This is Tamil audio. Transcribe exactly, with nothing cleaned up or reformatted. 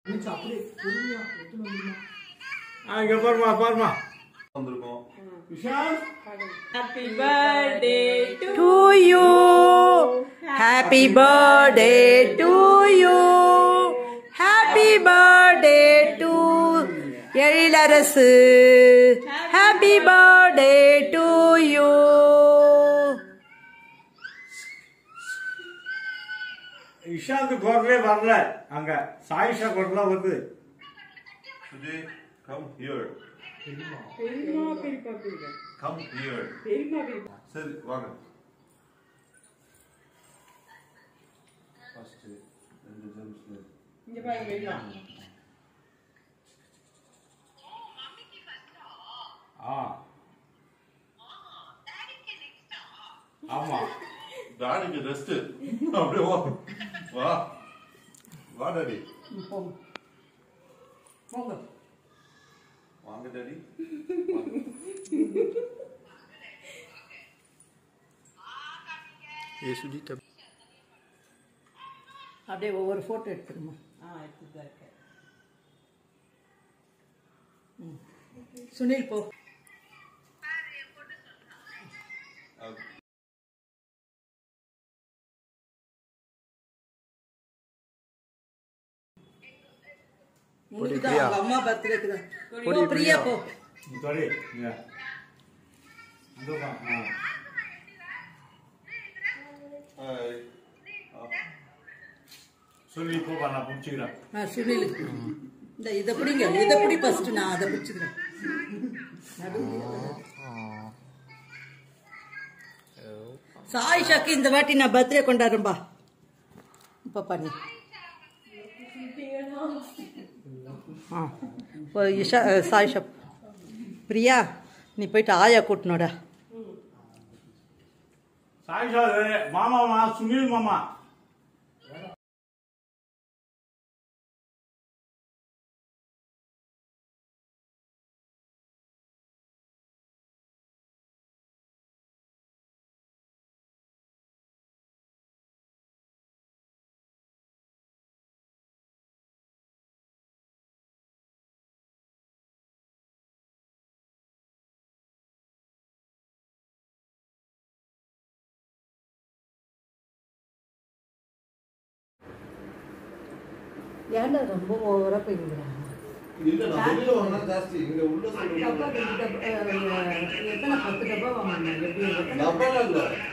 இங்க பாருமா பாருமா வந்திருக்கோம். Vishal Happy birthday to you. Happy birthday to you. Happy birthday to Ezhilarasu. Happy birthday to you. விஷாலுக்கு குரலே வரல, அங்க சாயிஷா குரலா வருது. Today, come here. பெரியமா பெரியப்பா பெரியப்பா Come here. பெரியமா பெரியப்பா சரி வாங்க. ஃபர்ஸ்ட் ரெண்டு ஜம்ஸ்ல. இங்க பாருங்க பெரியமா. ஆ ஆமா டாடிக்கு ரெஸ்ட். அப்படியே வா. வா. வா டாடி. போங்க போங்க. வாங்க டாடி. ये सुजीता அப்படியே ஒவ்வொரு போட்டோ எடுத்துக்கமா. ஆ எடுத்துட்டு தான் இருக்கேன். சுனில் போ. உனக்குதான் அம்மா பர்த்டேக்கு தான். போ பிரியா போ. சரி இங்க அந்த பா. ஹாய். சொல்லி போ பா, நான் புடிச்சுக்கிறேன். ஆ சுனில் இந்த இத பிடிங்க, இத பிடி ஃபர்ஸ்ட், நான் அத பிடிச்சுக்கிறேன். சாயிஷாக்கு இந்த வாட்டி நான் பர்த்டே கொண்டாடுறேன்பா. இப்ப பண்ணி ஆ இப்போ இஷா சாயிஷா பிரியா நீ போயிட்டு ஆயா கூட்டணுடா. சாயிஷா மாமாமா சுனில் மாமா. ஏன்டா ரொம்ப ஓவரா போயிருக்கிறாங்க. இல்ல நான் வெளியில வாங்கினா ஜாஸ்தி. இங்க உள்ள சொல்லுங்க. டப்பா ரெண்டு டப்பா, எத்தனை பத்து டப்பா வாங்கினேன். எப்படி டப்பால இல்ல.